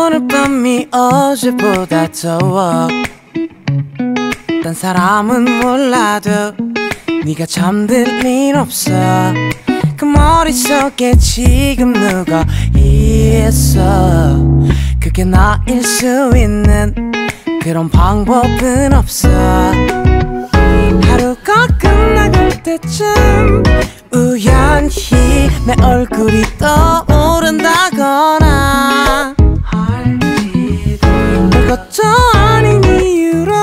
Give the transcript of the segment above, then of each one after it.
오늘 밤이 어제보다 더워. 딴 사람은 몰라도 네가 잠들 일 없어. 그 머릿속에 지금 누가 있어. 그게 나일 수 있는 그런 방법은 없어. 하루가 끝나갈 때쯤 우연히 내 얼굴이 떠오른다거나 별것도 아닌 이유로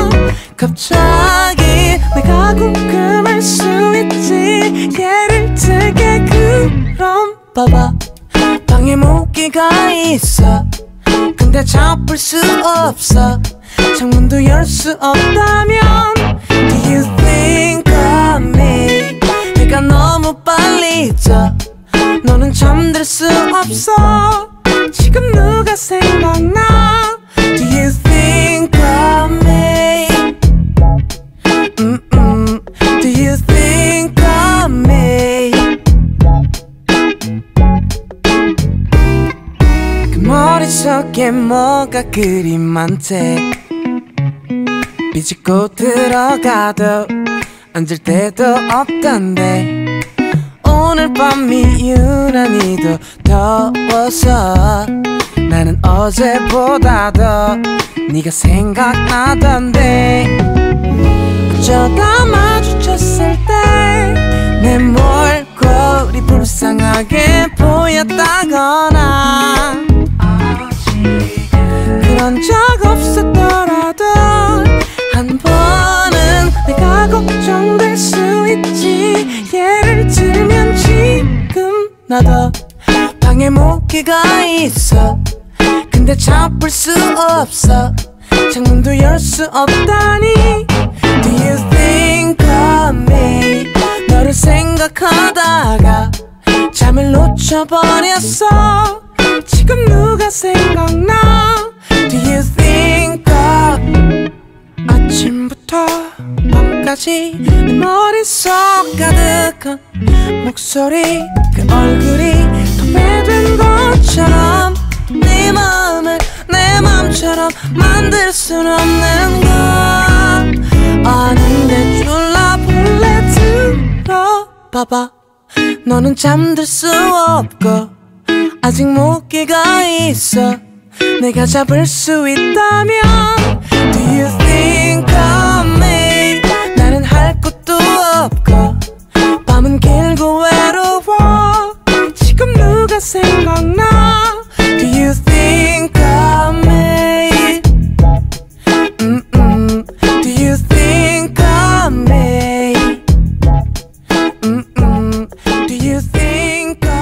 갑자기 내가 궁금할 수 있지. 예를 들게 그럼 봐봐, 방에 모기가 있어. 근데 잡을 수 없어. 창문도 열 수 없다면 Do you think of me? 내가 너무 빨리 져. 너는 잠들 수 없어. 지금 누가 생각나? Do you think of me? Do you think of me? 그 머릿속에 뭐가 그리 많대. 비집고 들어가도 앉을 데도 없던데. 오늘 밤이 유난히 더 더워서 나는 어제보다 더 네가 생각나던데. 어쩌다 마주쳤을 때 내 몰골이 불쌍하게 보였다거나 그런 적 없었더라도 한 번은 내가 걱정될 수 있지. 예를 들면 지금 나도 방에 모기가 있어. 근데 잡을 수 없어. 창문도 열 수 없다니. Do you think of me? 너를 생각하다가 잠을 놓쳐버렸어. 지금 누가 생각나? Do you think of 아침부터 밤까지 내 머릿속 가득한 목소리, 그 얼굴이 도배된 것처럼 네 마음을 내 맘처럼 만들 순 없는 걸 아는데 졸라볼래. 들어봐봐, 너는 잠들 수 없고 아직 모기가 있어. 내가 잡을 수 있다면 Do you think of me? 나는 할 것도 없고 밤은 길고 외로워. 지금 누가 생각나? Do you think of me? Do you think of me? Do you think of